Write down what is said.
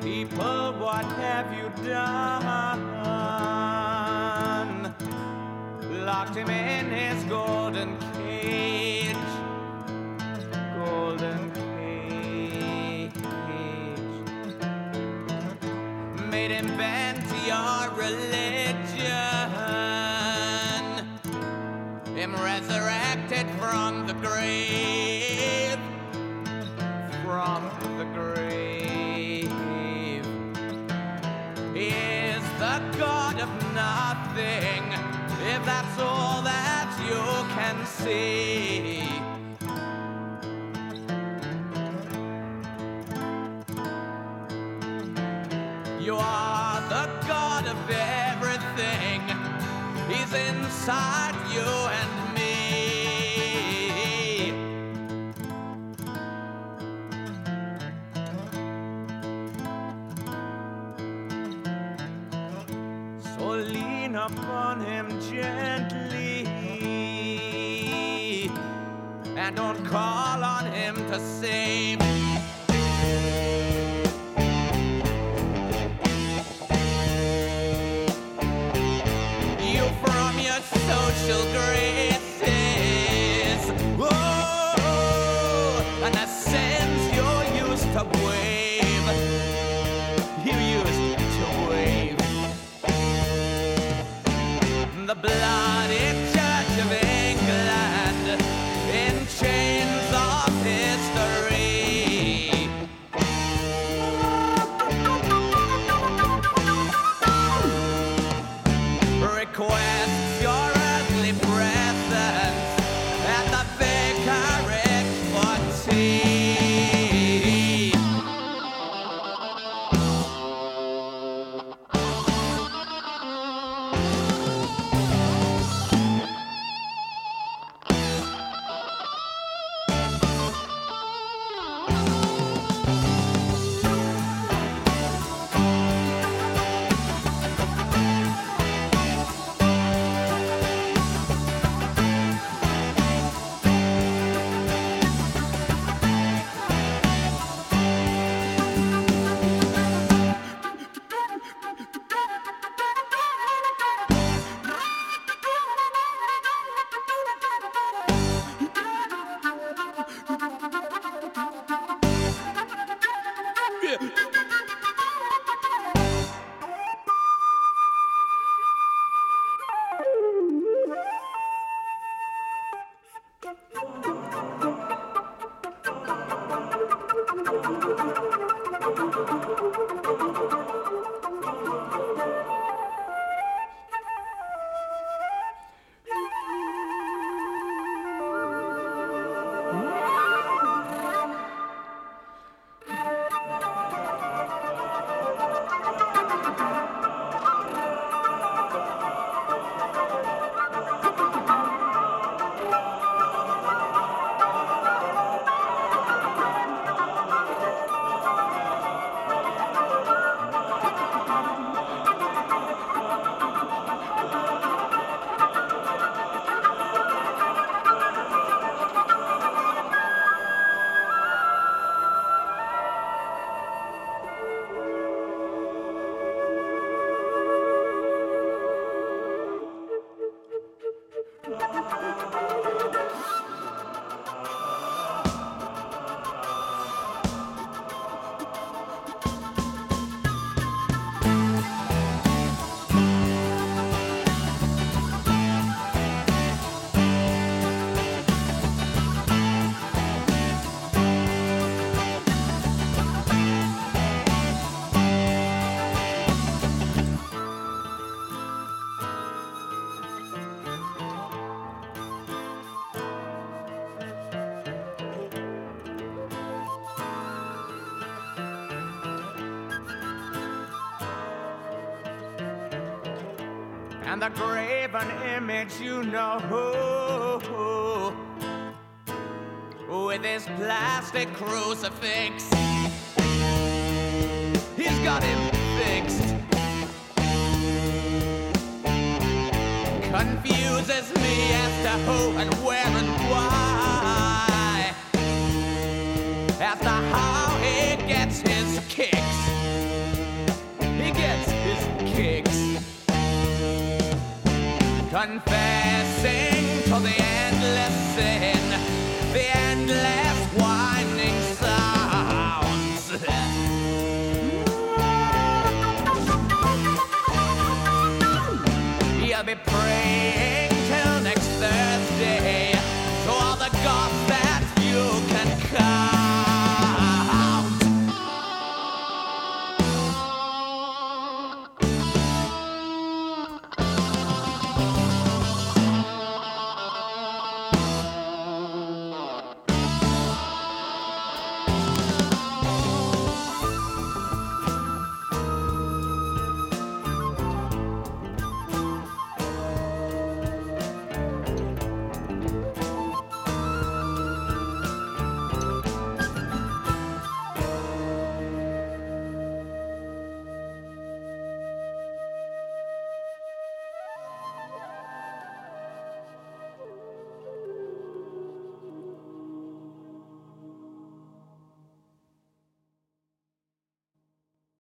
People, what have you done? Locked him in his golden cage. Golden cage. Made him bend to your religion. Him resurrected from the grave. From the grave. He is the God of nothing, if that's all that you can see. You are the God of everything. He's inside you and me. So lean upon him gently and don't call on him to save. You from your social graces, oh, and the sins you used to wave. You used to wave. The bloody Church of England in chains of history requests your earthly presence at the vicarage for tea. And the graven image, you know, with his plastic crucifix, he's got him fixed. Confuses me as to who and where and why, as to how he gets his kicks. confessing to the endless